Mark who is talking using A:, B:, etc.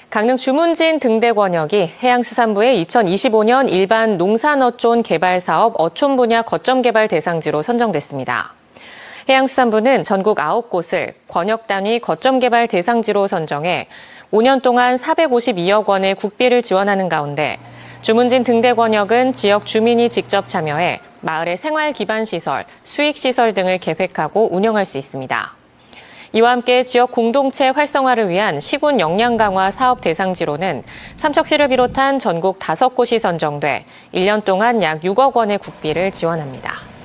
A: 강릉 주문진 등대권역이 해양수산부의 2025년 일반 농산어촌 개발사업 어촌 분야 거점 개발 대상지로 선정됐습니다. 해양수산부는 전국 9곳을 권역 단위 거점 개발 대상지로 선정해 5년 동안 452억 원의 국비를 지원하는 가운데 주문진 등대권역은 지역 주민이 직접 참여해 마을의 생활 기반 시설, 수익 시설 등을 계획하고 운영할 수 있습니다. 이와 함께 지역 공동체 활성화를 위한 시군 역량 강화 사업 대상지로는 삼척시를 비롯한 전국 5곳이 선정돼 1년 동안 약 6억 원의 국비를 지원합니다.